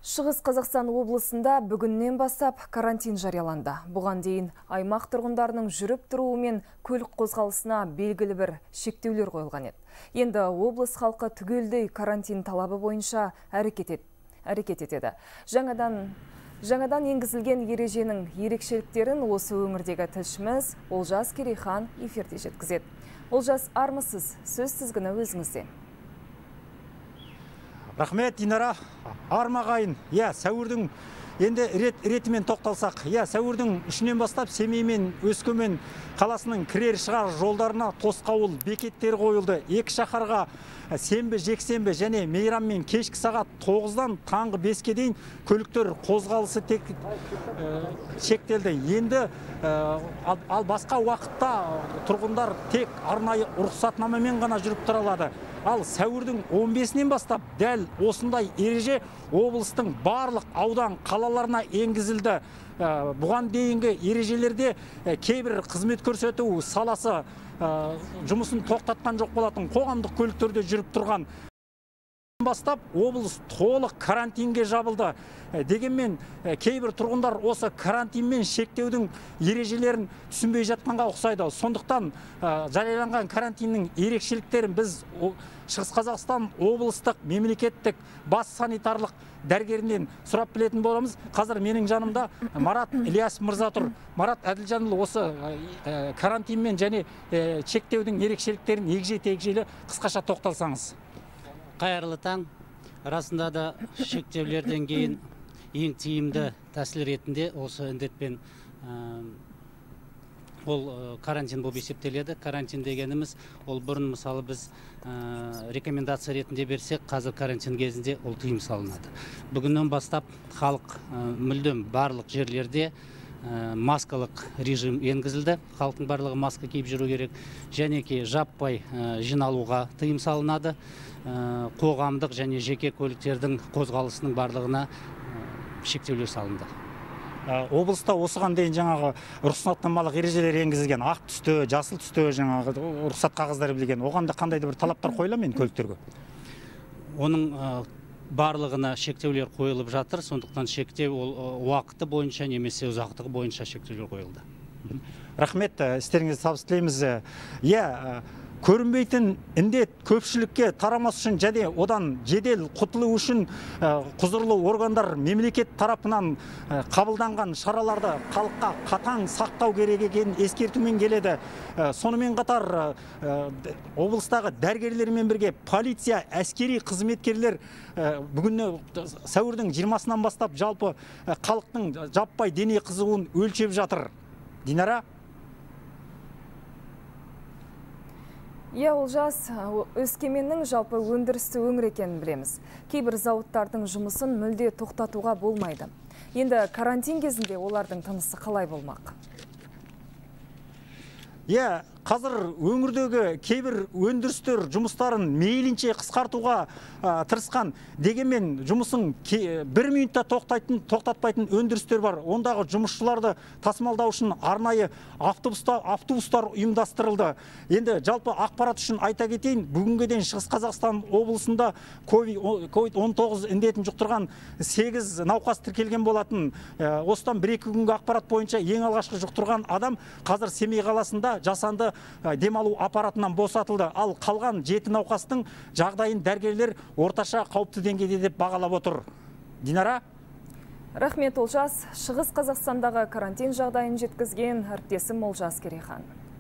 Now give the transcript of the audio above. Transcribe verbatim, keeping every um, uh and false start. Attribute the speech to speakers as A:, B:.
A: Шығыс Қазақстан облысында бүгіннен бастап карантин жарияланды. Бұған дейін аймақ тұрғындарының жүріп тұруы мен көлік қозғалысына белгілі бір шектеулер қойылған еді. Енді облыс халқы түгелдей карантин талабы бойынша әрекет етеді. Жаңадан Жаңадан енгізілген ереженің ерекшеліктерін осы өңірдегі тілшіміз Олжас Керейхан эфирде жеткізеді. Олжас, армысыз, сөз тізгіні өзіңізде.
B: Рахмет, Динара. Армағайын. Я, сәуірдің енді рет ретімен тоқталсақ. Я, сәуірдің үшінен бастап Семей мен Өскемен қаласының кірер шығар жолдарына тосқауыл бекеттер қойылды. Екі шаһарға сенбі, жексенбі және мейрам мен кешкі сағат тоғыздан таңғы беске дейін көліктер қозғалысы тек шектелді. Енді ал басқа уақытта тұрғындар тек арнайы рұқсатнамамен ғана жүріп тұра алады. Ал сәуірдің он бесінен бастап дәл осындай ереже облыстың барлық аудан қалаларына енгізілді. Бұған дейінгі ережелерде кейбір қызмет көрсету саласы жұмысын тоқтатқан жоқ болатын, қоғамдық көліктерде жүріп тұрған. Бастап облыс толық карантинге жабылды. Дегенмен кейбір тұрғындар осы карантин мен шектеудің ережелерін түсінбей жатқанға ұқсайды. Сондықтан жарияланған карантиннің ерекшеліктерін біз Шығыс Қазақстан облыстық мемлекеттік бас санитарлық дәрігерінен сұрап білетін боламыз. Қазір менің жанымда Марат Ильяс мырза тұр. Марат Әділжанұлы, осы карантин мен және шектеудің ерекшеліктерін егжей-тегжейлі қысқаша тоқталсаңыз.
C: Қайырлы таң. Расында да шектеулерден кейін ең тиімді тәсіл ретінде осы індетпен ол карантин болып есептеледі. Карантин дегеніміз ол бұрын мысалы біз рекомендация ретінде берсек, қазір карантин кезінде ол тыйым салынады. Бүгіннен бастап халық мүлдем барлық жерлерде маскалық режим енгізілді. Халықтың барлығы маска киіп жүру керек. Және ке жаппай жиналуға тыйым салынады. Қоғамдық және жеке көліктердің қозғалысының барлығына шектеулер салынды.
B: Облыста осыған дейін жаңағы рұқсатнамалық ережелер енгізілген, ақ түсті, жасыл түсті жаңағы рұқсат қағаздары білген. Оған да қандай да бір талаптар қойыла мен көліктерге?
C: Оның барлығына шектеулер қойылып жатыр. Сондықтан шектеу ол уақыты бойынша немесе ұзақтығы бойынша шектеулер қойылды.
B: Рахмет, істеріңізді табыс тілейміз. Иә, көрінбейтін індет көпшілікке тарамас үшін және одан жедел құтылу үшін құзырлы органдар мемлекет тарапынан қабылданған шараларды халыққа қатаң сақтау керек екенін ескертумен келеді. Сонымен қатар облыстағы дәрігерлермен бірге полиция, әскери қызметкерлер бүгін сәуірдің жиырмасынан бастап жалпы халықтың жаппай дене қызуын өлшеп жатыр. Динара?
A: Иә, Олжас, Өскеменнің жалпы өндірісті өңір екенін білеміз. Кейбір зауыттардың жұмысын мүлде тоқтатуға болмайды. Енді карантин кезінде олардың тынысы қалай болмақ?
B: Иә, қазір өңірдегі кейбір өндірістер жұмыстарын мейлінше қысқартуға тырысқан. Дегенмен жұмысын бір минутта тоқтатпайтын өндірістер бар. Ондағы жұмысшыларды тасымалдау үшін арнайы автобустар ұйымдастырылды. Енді жалпы ақпарат үшін айта кетейін, бүгінге дейін Шығыс Қазақстан облысында ковид он тоғыз індетін жұқтырған сегіз науқас тіркелген болатын. Осыдан бір-екі күнгі ақпарат бойынша ең алғашқы жұқтырған адам қазір Семей қаласында жасанды демалу аппаратынан босатылды. Ал қалған жеті науқастың жағдайын дәрігерлер орташа қауіпті деңгейде деп бағалап отыр. Динара?
A: Рахмет, Олжас. Шығыс Қазақстандағы карантин жағдайын жеткізген әріптесім Олжас Керейхан.